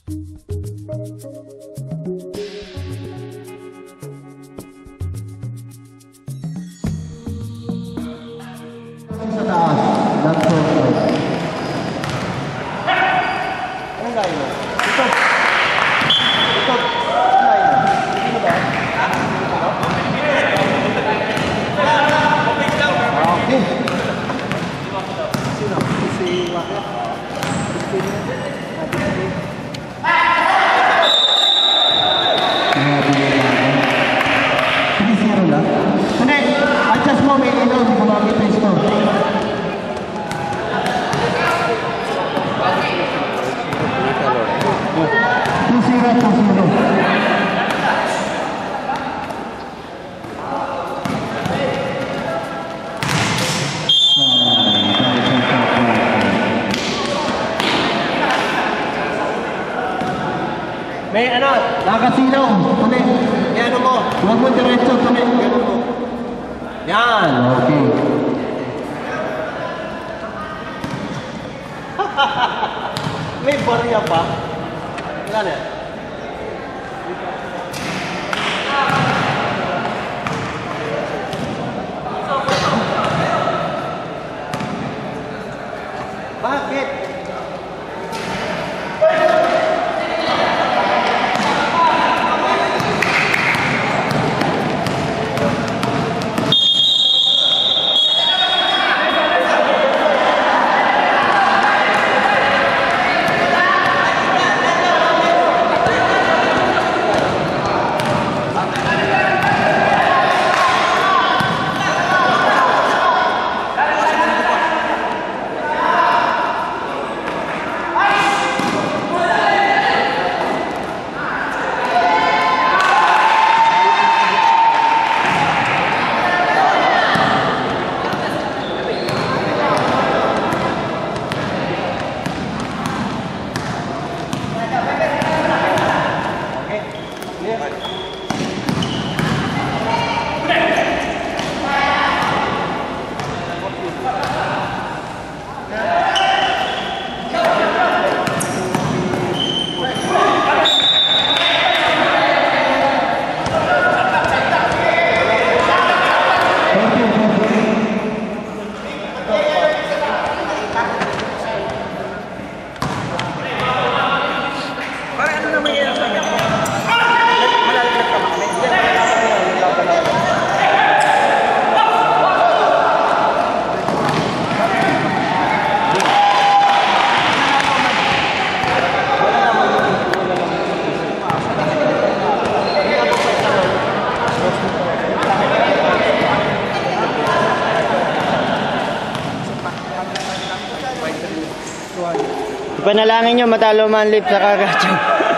May ano? Nakasilaw. Tuli. Yan mo. Huwag mo diretso. Tuli. Ganun mo. Yan. Okay. May barya pa. Wala na. Bakit? Panalangin nyo matalo Manlip sa kagacho.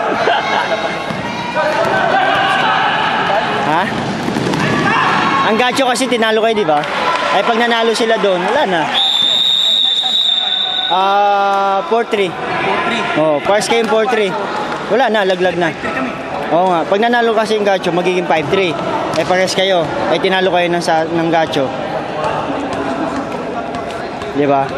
Ha? Ang gacho kasi tinalo kayo, di ba? Ay pag nanalo sila doon, wala na. 4-3. 4-3. Oh, first game 4-3. Wala na, laglag na. Oo nga, pag nanalo kasi yung gacho, magiging 5-3. Eh pares kayo, ay tinalo kayo ng gacho. Di ba?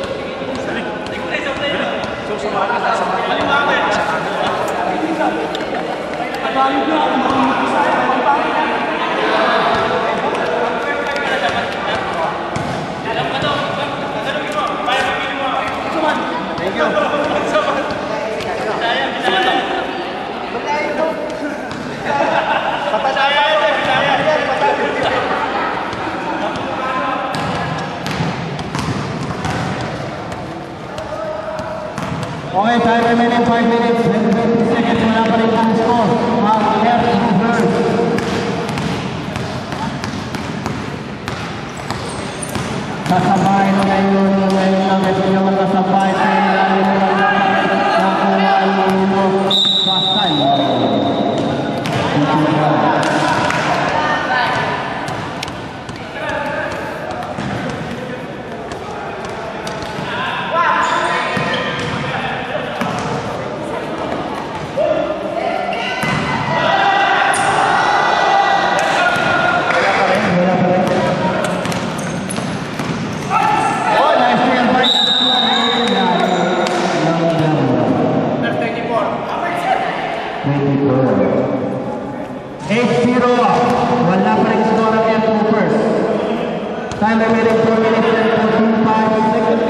Okay, time remaining 5 minutes, 20 seconds, wala pa rin ang score. Left movers. Kasabay na ngayon lang ito yung kasabay sa ilalim ng nakuha yung basay. Oh, nice. 8-0. Wala pa rin score ang Air Troopers. Time remaining 4 minutes and 45 seconds.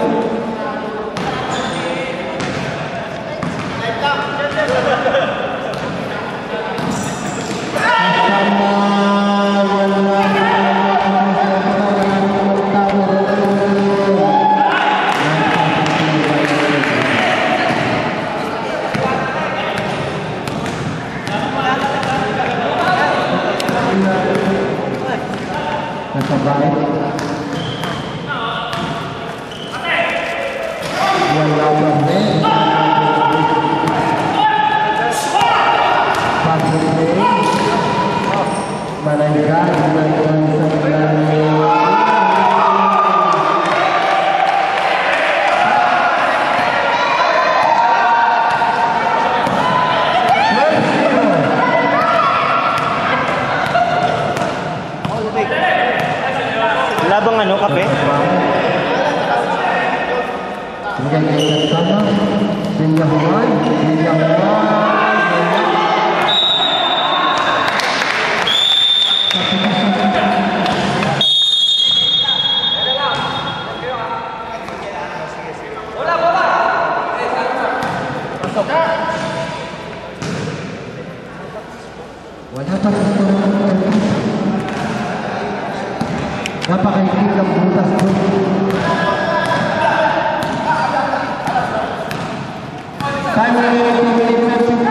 Nasabay. Wala pa rin. Pag-ibig. Malanggan. Malanggan sa kanya. Wala bang ano, kape? Hingga yang sama, hingga human, hingga napakaikip ng butas po. Time remaining 2 minutes and 50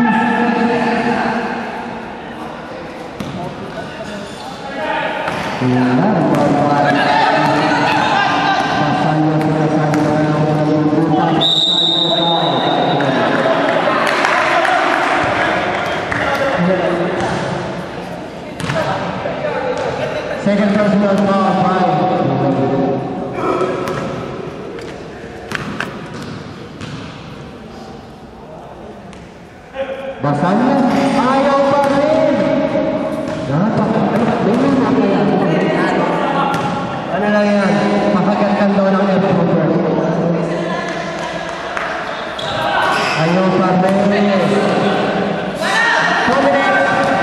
second personal foul by Basanya ayaw pa rin. Ano lang yan? Makagatan daw ng Air Troopers. Ayaw pa rin. 2 minutes.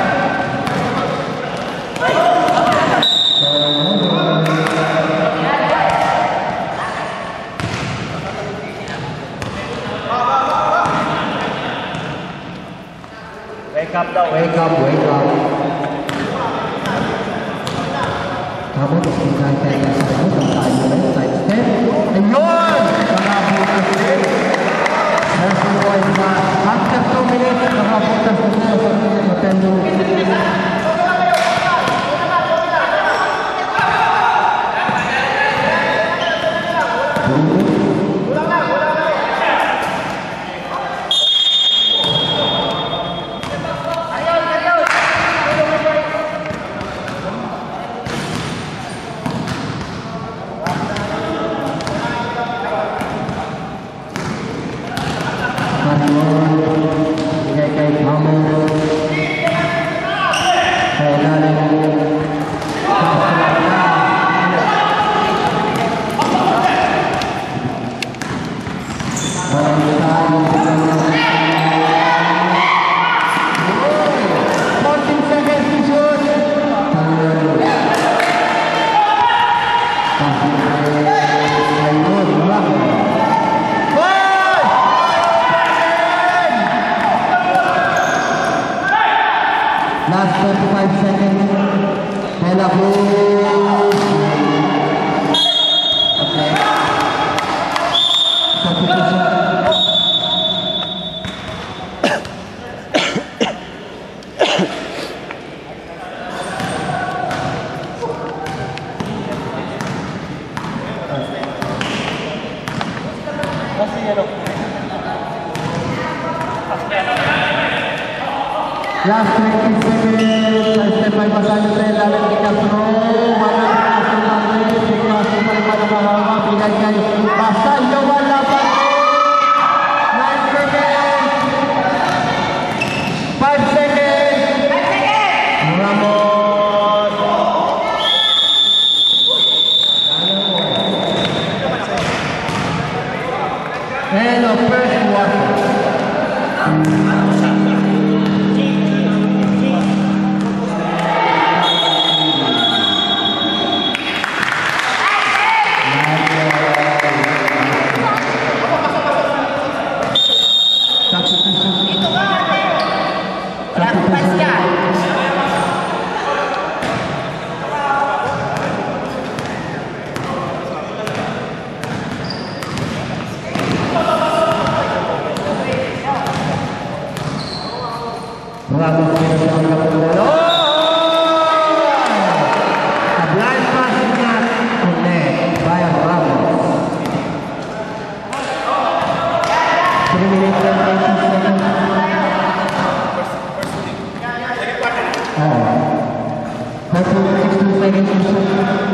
Wake up daw. Wake up, wake up. Kamu terus mengaitkan yang saya sampai mulai side step. Ayun! Nakabutas din. There's no point na. After 2 minutes, nakabutas din sa Nintendo. Last 25 seconds. Bella Blue. Okay. Substitution. Last 20 seconds. Step by Basanya saya dalam kita pro. Mana kita sudah super pada bahwa pindah kali Basanya wala pa. 9 seconds. 5 seconds. 5 seconds. Ramos. And the first one. Ramos pinasang kapunta. A blind pass is not connect by Ramos. 3 minutes and 18 seconds. Oh. 16 seconds to shoot.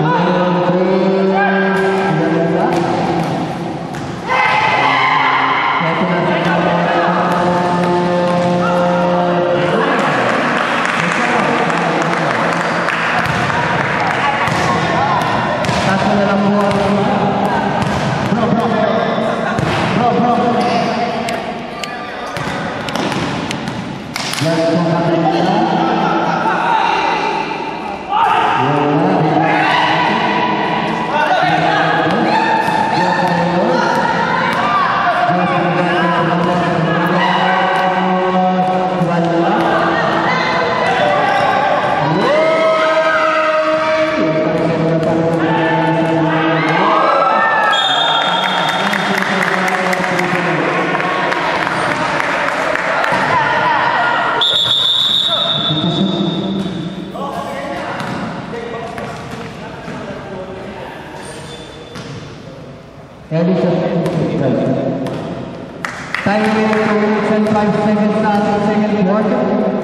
Time limit 2 minutes and 5 seconds start the second quarter.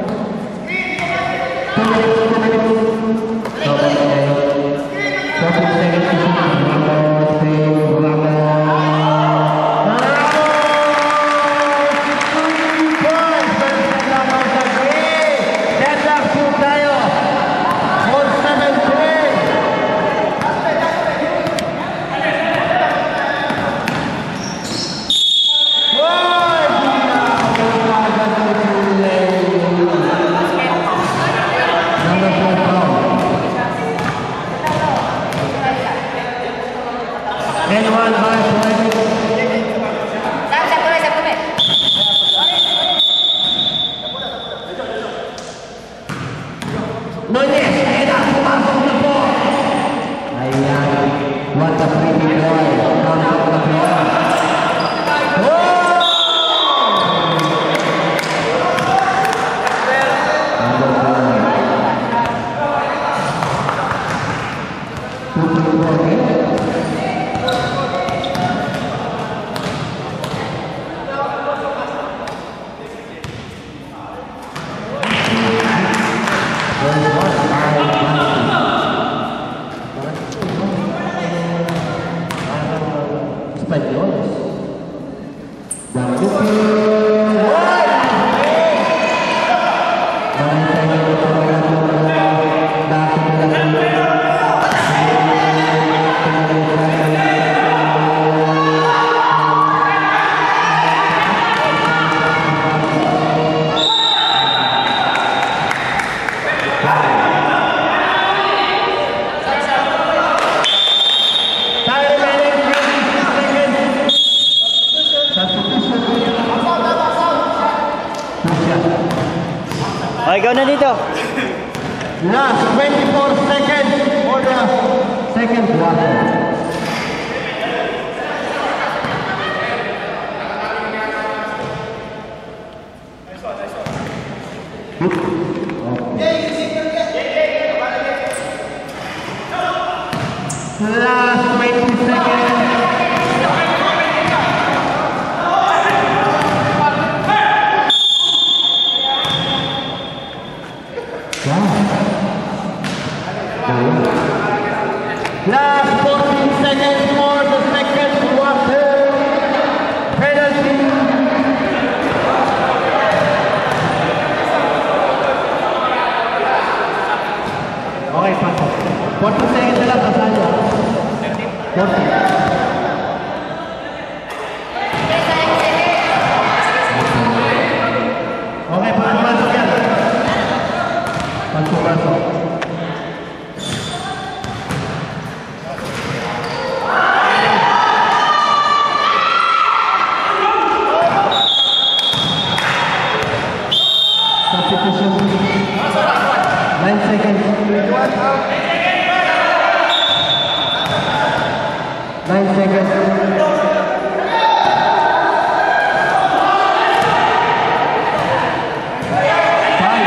2 minutes, 2 minutes. 14 seconds to shoot. Ramos, Ramos. Okay, ikaw na dito. Last 24 seconds for the second quarter. Last 20 seconds. Last 14 seconds for the second quarter. Penalty. Okay, pasok. 40 seconds na lang, kasano? 40. Okay, pasok yan. Pasok. Substitution. 9 seconds. 9 seconds. 5,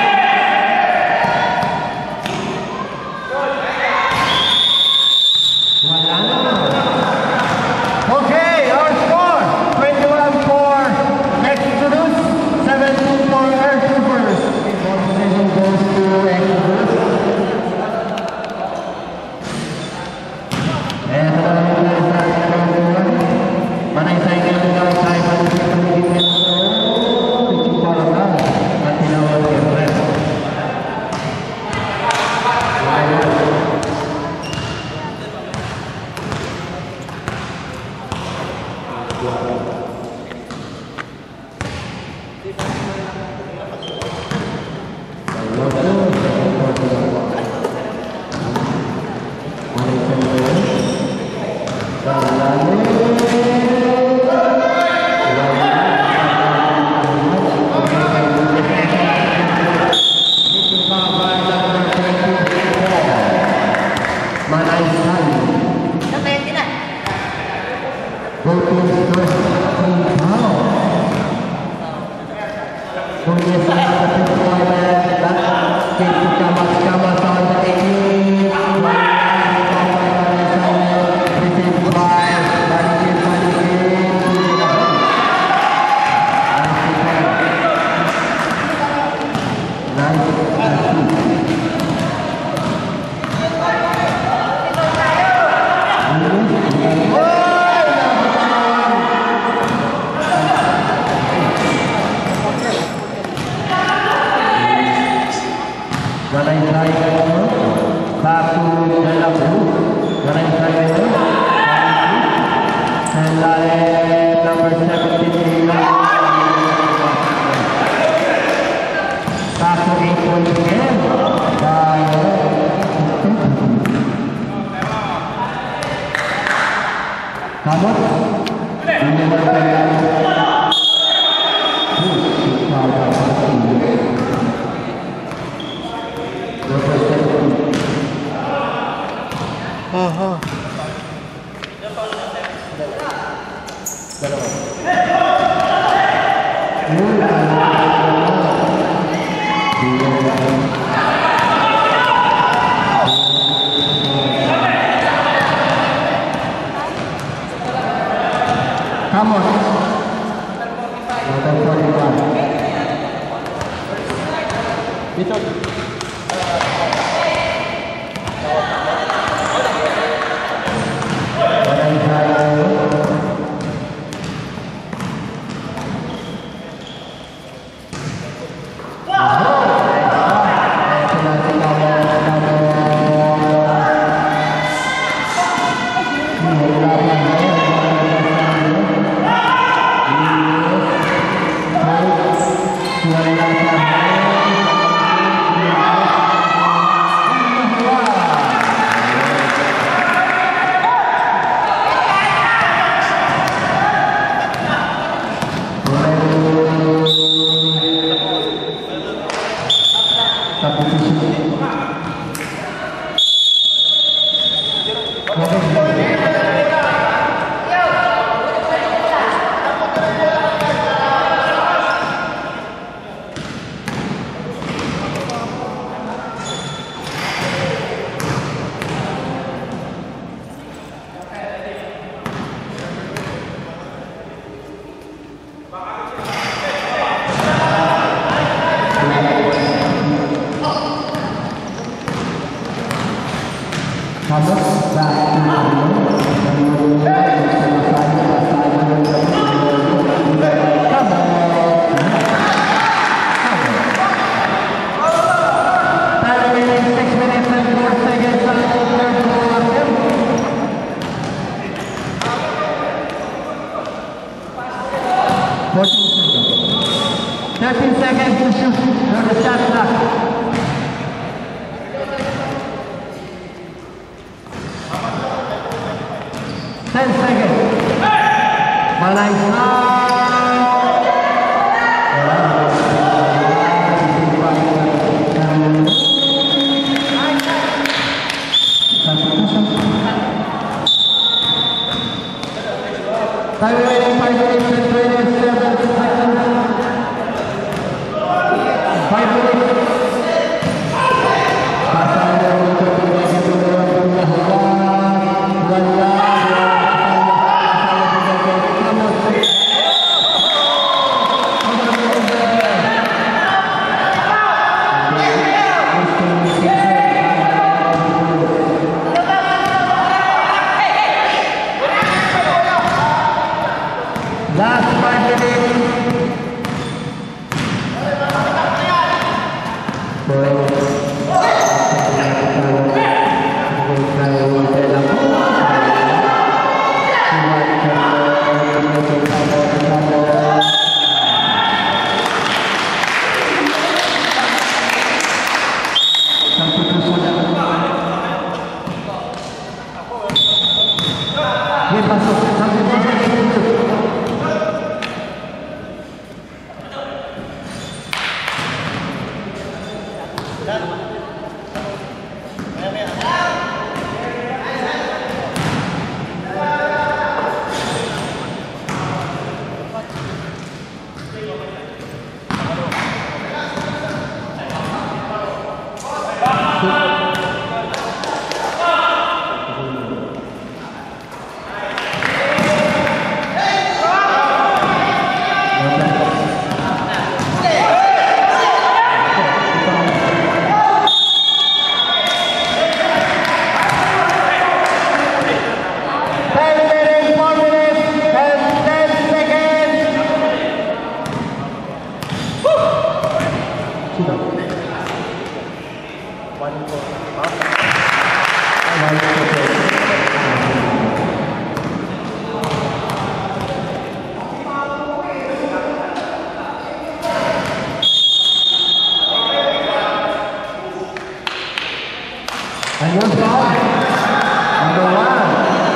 And your foul, number 1.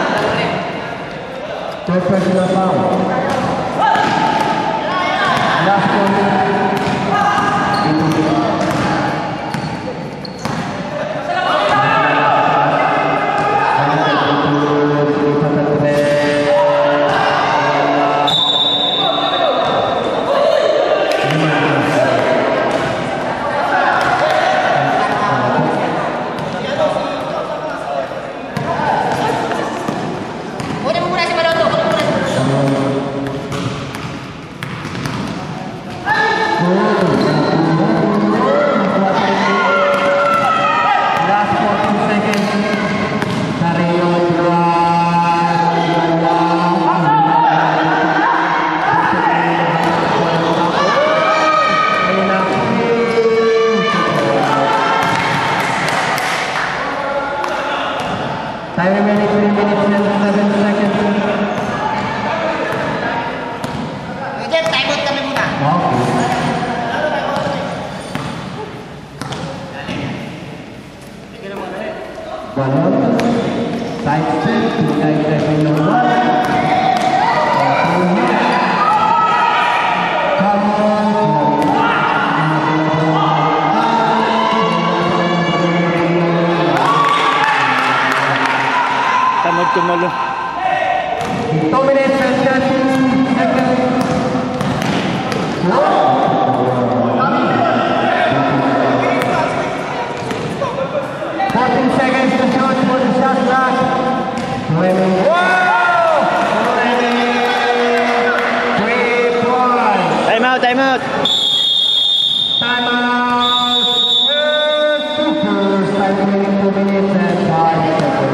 Third personal foul. Last quarter. Time remaining 3 minutes and 7 seconds. Jeff, time out kami muna. Okay. Balon. Side step. Tinggal driving number 1. Come on. Tamad tumalo. 2 minutes and 30 seconds. 14 seconds to shoot for the shot clock. 20. Wow! 3 points. Time out, time out. Time out. Super. Time remaining 2 minutes and 5 seconds.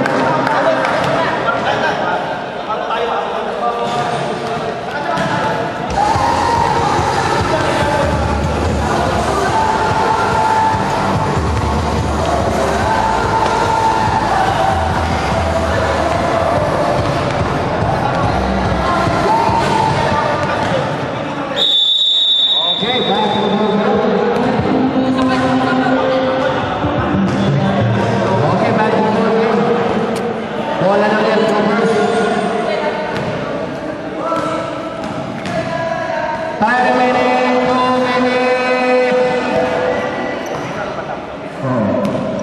Okay, back to the ball. Okay, back to the ball. Ball na ulit, Cobras. Time remaining 2 minutes. Oh.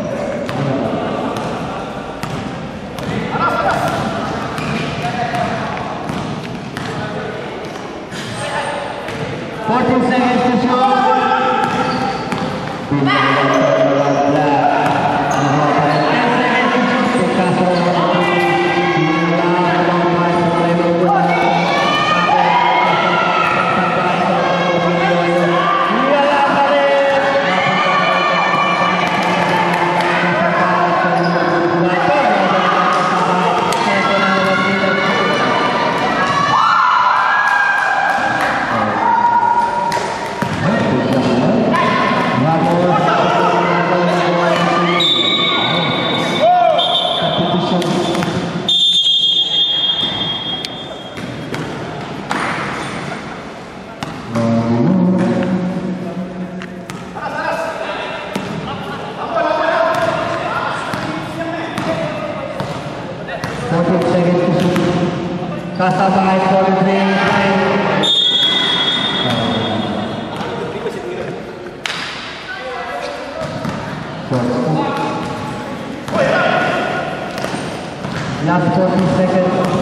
14 seconds to shoot. Kasabay for the last 40 seconds.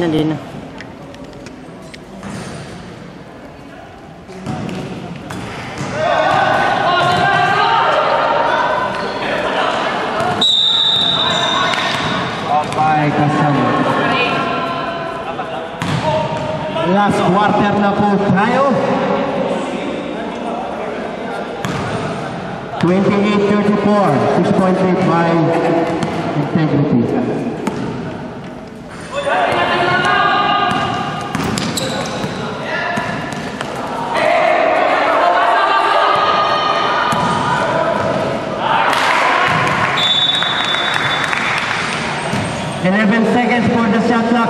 na, di na. By kasama. Last quarter na po tayo. 28-34, 6.8 by integrity. Seconds for the shot clock.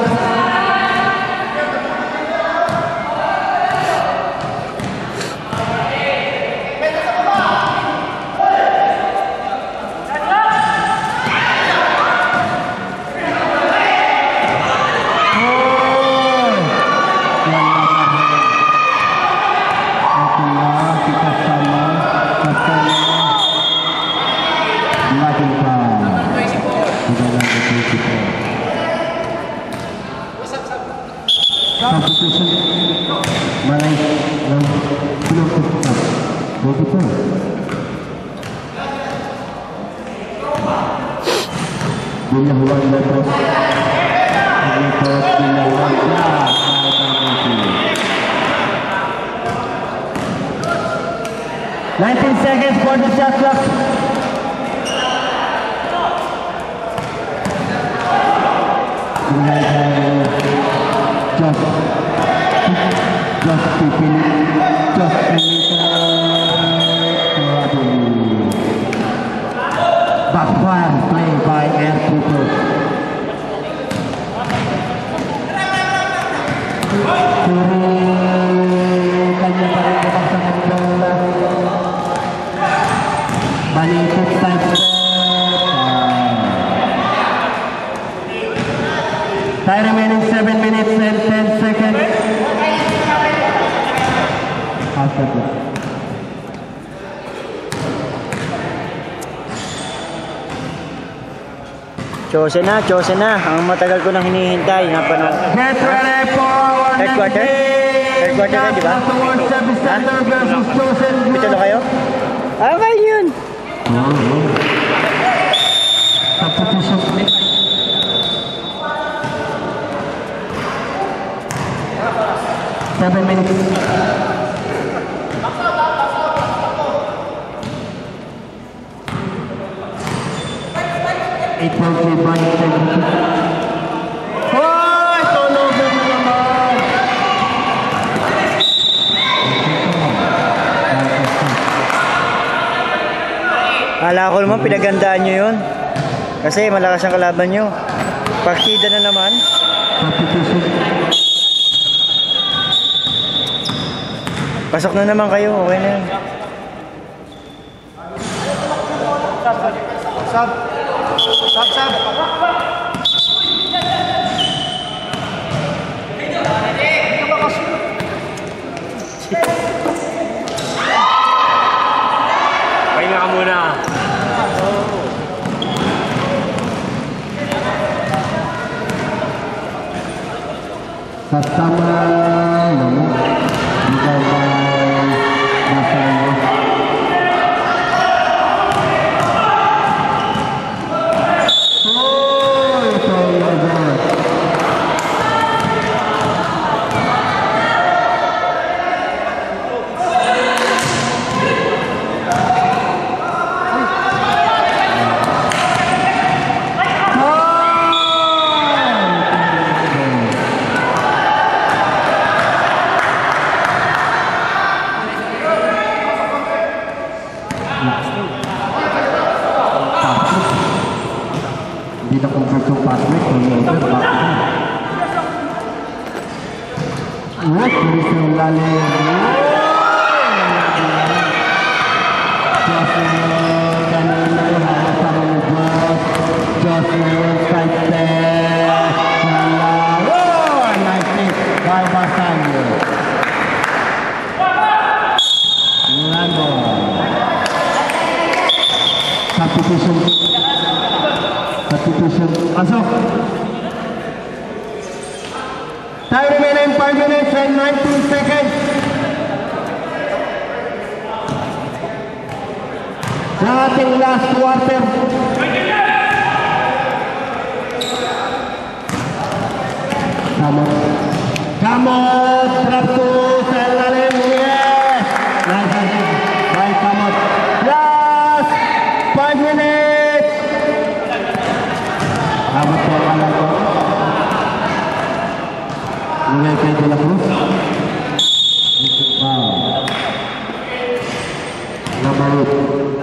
Substitution. Maaref. Binahuan letos. Binahuan. 19 seconds for the shot clock. Just keeping it, just backfire play by ERICQ. Kanya pa rin kapagsakan bola. Balitot time. Time remaining 7 minutes and 10 seconds. After this. Chose na. Ang matagal ko nang hinihintay. Napanood. Get ready for Third quarter? Third quarter na, di ba? Ito na kayo? Okay yun. Substitution. Seven minutes. Eight point by integrity. Oh, turnover na naman. Kala ko naman pinagandaan nyo yun. Kasi malakas ang kalaban nyo. Partida na naman. Substitution. Pasok na naman kayo. Okay na yun. Sab. Pahinga ka muna. Kasama naman. Ikaw ba nasa iyo? Hindi na convert yung password kung over, bakit na? What? Tulis yung lalim. Just ganun na yung halos sa mga Diyos. Just yung side step. Oh! Nice hit by Basanyo. Lando. Substitution. Pasok. Time remaining 5 minutes and 19 seconds. Sa ating last quarter. Kamot, drop to sa ilalim. Yes! Nice. Bye, Kamot. Last 5 minutes. Kamot po ang alam ko. Miguel kay De La Cruz. Wow. Number 8.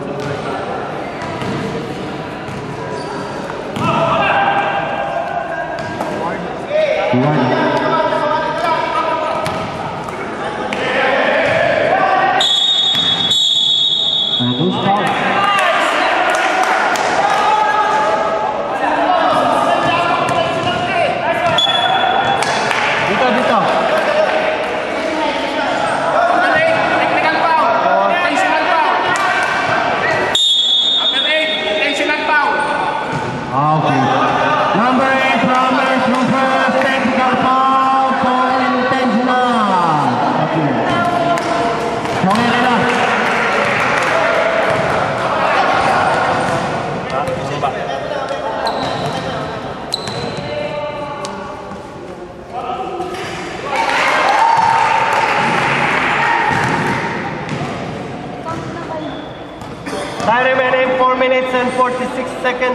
Time remaining 4 minutes and 46 seconds.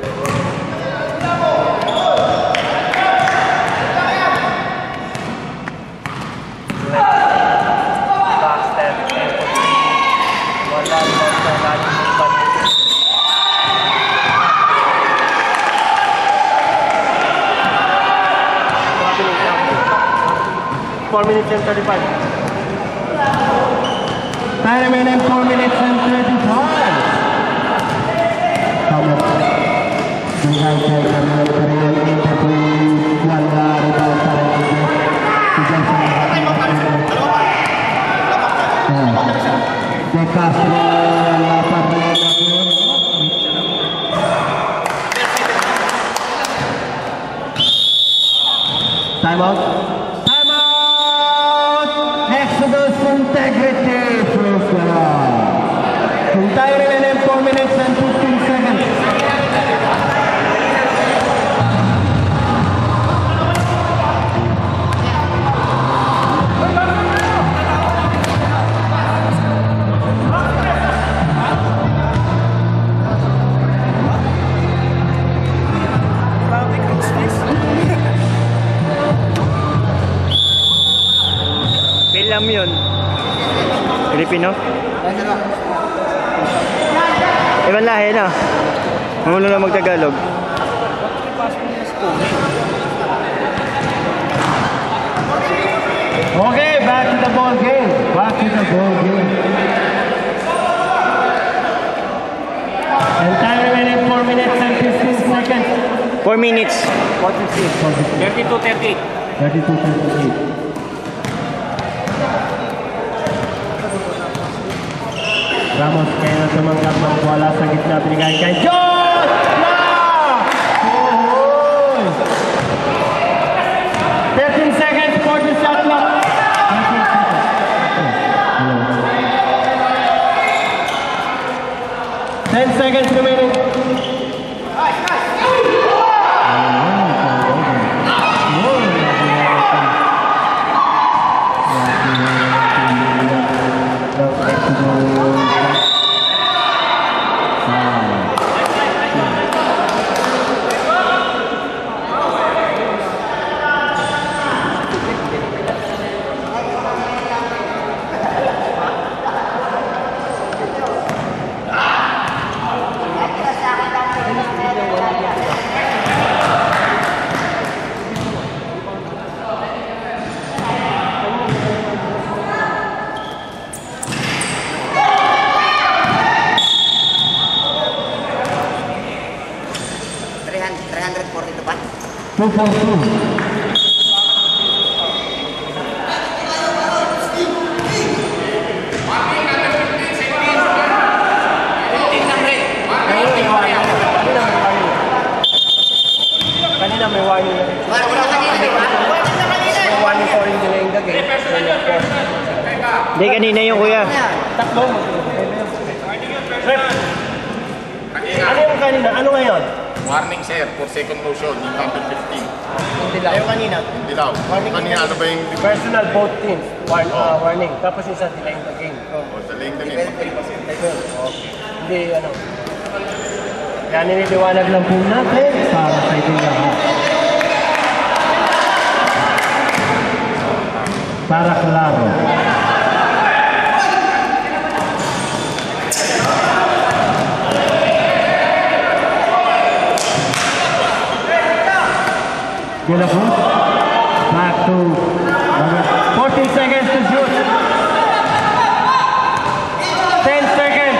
Four minutes and 35. Time remaining 4 minutes and 35. Time out. Time out. Exodus integrity. Time remaining 4 minutes and 15 seconds. Film yun. Filipino? Ibang lahi na. Mamulo na magtagalog. Okay, back to the ball game. Back to the ball game. And time remaining 4 minutes and 15 seconds. 4 minutes. 32-38. 32-38. Ramos kaya na tumanggap ng bola sa gitna, binigay kay John! Oh! 13 seconds for the shot clock. 10 seconds remaining. $340 pa. 242. Kanina may warning. Wala kanina, di ba? Wala kanina. Hindi, kanina yung kuya. Takbo. Rep. Ano yung kanina? Ano ngayon? Warning sir, for second motion, yung number 15. Yung kanina. Yung dilaw. Kanina ano ba yung... Personal both teams. Warning. Tapos yung sa delaying the game. Delaying the game. Okay. Hindi, ano. Kaya nililiwanag lang po natin para sa inyong lahat. Para klaro. Beautiful. Back to 40 seconds to shoot. 10 seconds.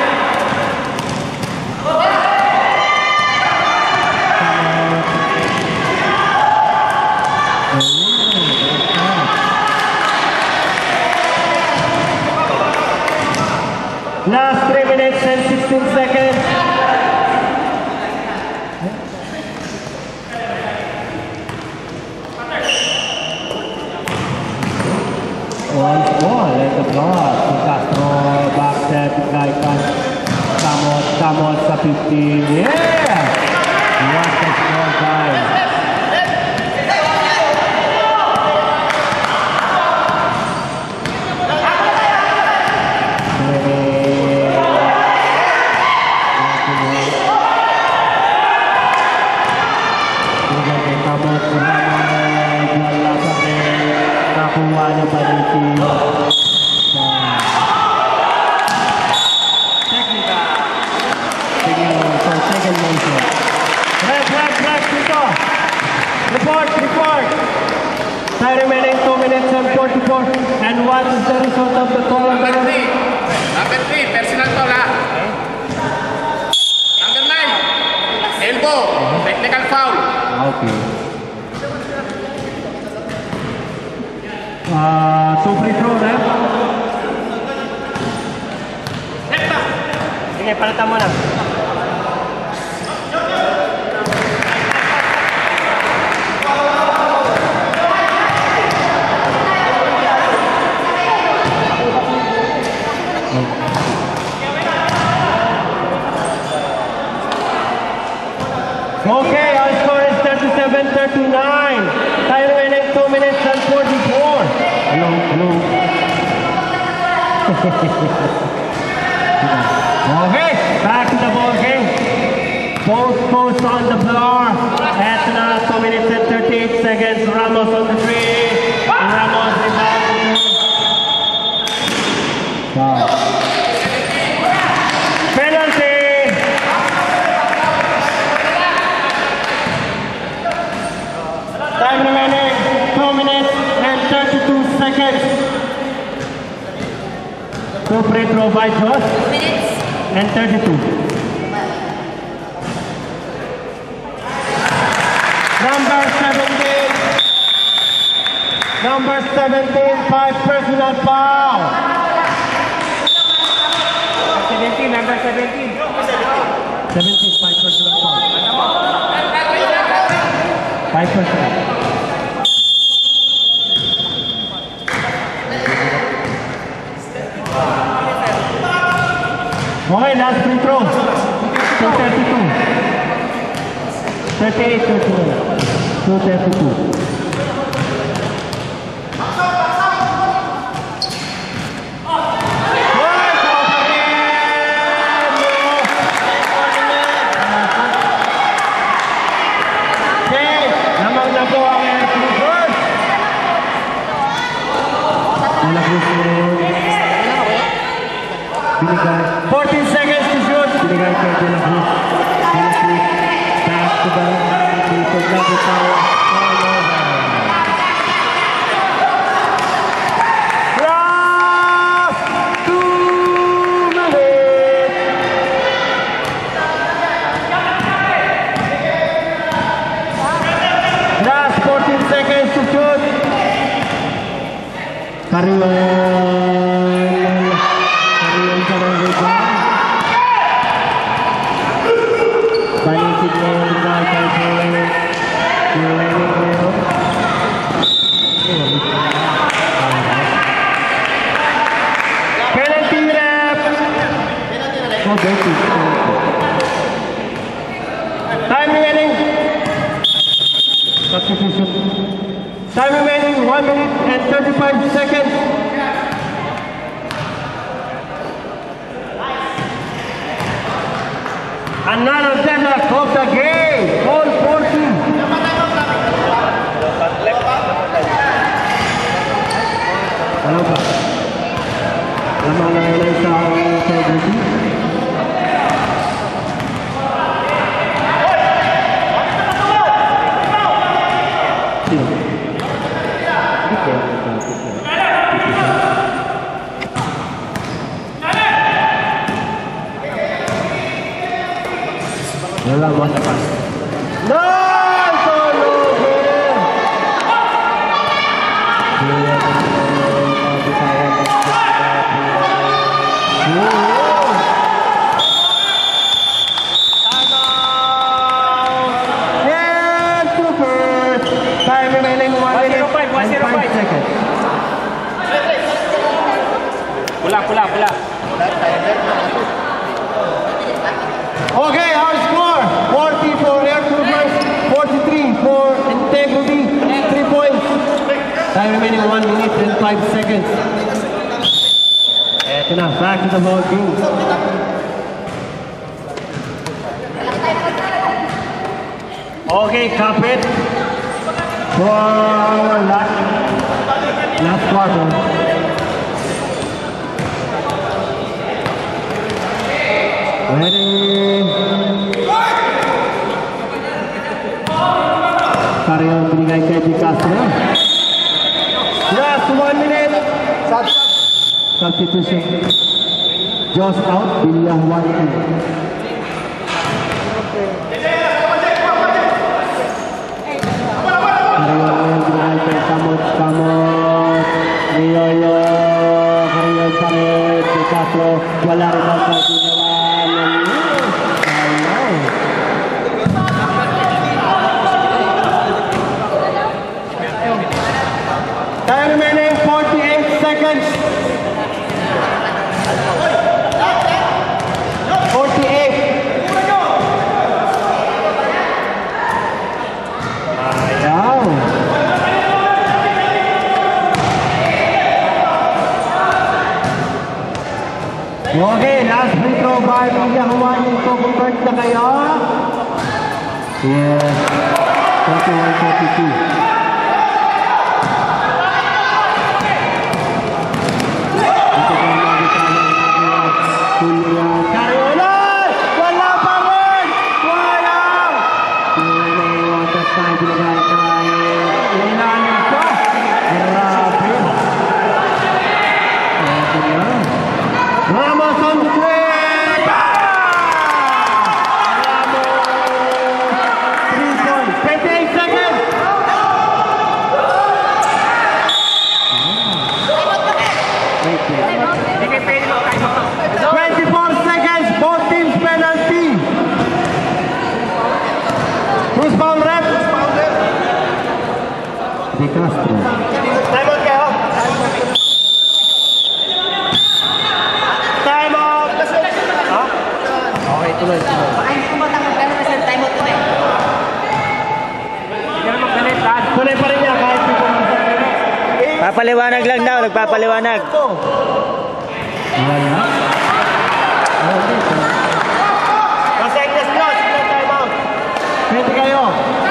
Last 3 minutes and 16 seconds. One ball and the block. Castro back step, Laikan. Samot sa 15. Yeah! What a score, guys. Report! Time remaining 2 minutes and 44. And what is the result of the call? Number 3, personal foul ha. Number 9, elbow, technical foul. Okay. 2 free throw, ha? Sige, palitan mo na. Okay, our score is 37-39. Time remaining 2 minutes and 44. Hello. Okay, back to the ball game. Both posts on the floor. At now 2 minutes and 38 seconds. Ramos on the 3. Ramos rebound. Penalty. Time remaining 2 minutes and 32 seconds. 2 free throw by Josh. 2 minutes. And 32. Number 17, 5 personal foul. 17, number 17. 17, 5 personal foul. 5 personal. Okay, last free throw. 232. 38, 232. Binigay. 14 seconds to shoot. Binigay kay Dela Cruz. Back to the line. Dito na bitaw. Last 2 minutes. Last 14 seconds to shoot. So, dirty. Time remaining. Substitution. Time remaining 1 minute and 35 seconds. Another deadlock of the game. All 40. Ano ba? Lamang na ngayon sa integrity. Wala mo sa pas. No! Solo game! And super! Time remaining 1 minute and 5 seconds. Pula. Okay, our score 40 for air troopers, 43 for integrity, 3 points. Time remaining 1 minute and 5 seconds. Eto na, back to the ball game. Okay, kapit for last quarter. Ready. Karya ang binigay kay Di Castro. Last 1 minute. Substitution. Josh out. Bilya 1-2. Karya ang binigay kay Kamot. Niyoyo. Karya pa rin. Di Castro. Wala rin ang ginawa. Time remaining 48 seconds. 48. Ayaw. Okay, last free throw by Media Hawaii. So, convert na kayo. Yes. 41-42. Ramos on the trip! Ramos! 3 points, 28 seconds! 24 seconds, both teams penalty! Who's foul, ref? Di Castro. Time out kayo! Time out! Ha? Okay, tuloy. Baka hindi ko matanggal pero kasi time out ko eh. Hindi ka na magdalit, Dad. Tuloy pa rin niya kahit di po Papaliwanag lang daw, nagpapaliwanag. Wala. Seconds lost, time out. 20 kayo.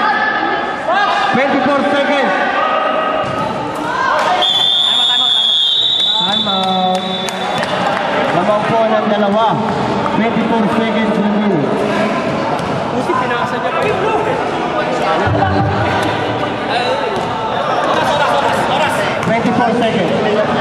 24 seconds. Time out. Lamang po ng dalawa. 24 seconds remaining. Kasi pinasa niya pa yun. Oras. 24 seconds.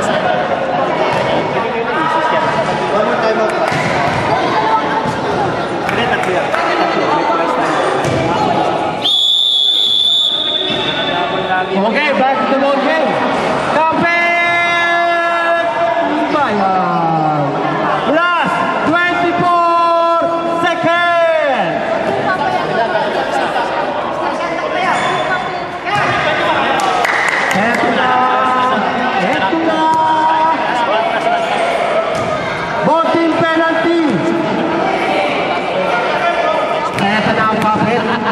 Okay, back to the ball game. Kapit! Bayan. Last 24 seconds. Eto na.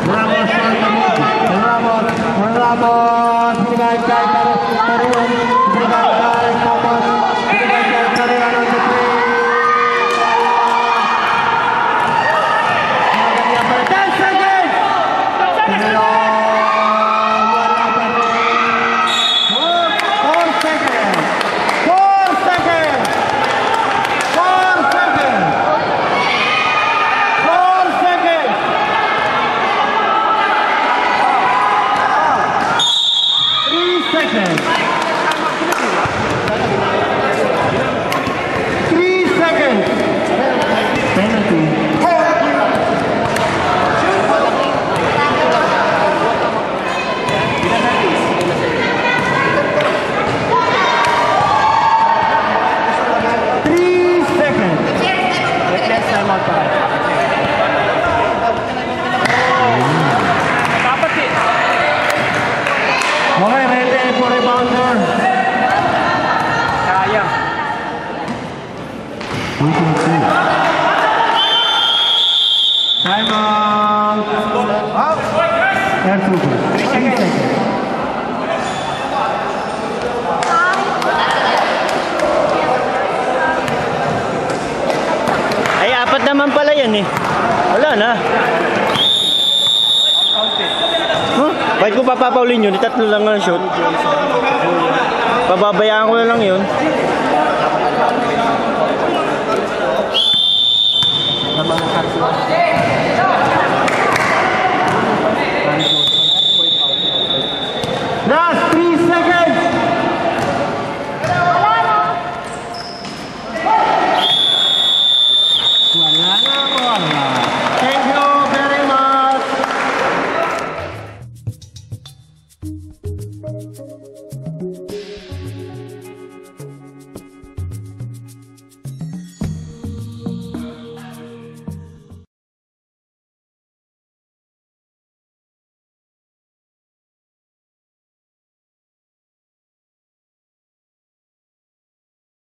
Ramos Ramos Ramos binigay kay Karoon, binigay kay Tapos, binigay kay Karoon on the three. Maganda pa 10 seconds. Pero wala pa rin. 4 seconds. 4 seconds. 4 seconds. 4 seconds. 3 seconds. 3 seconds. Penalty. Next time out tayo. Dapat eh. Okay, ready for rebounder. Sayang. Time out. Air trooper. 3 seconds. Ay, apat naman pala yan eh. Wala na. Huh? Bakit ko papapaulin yun? Tatlo lang ang shoot. Pababayaan ko na lang yun.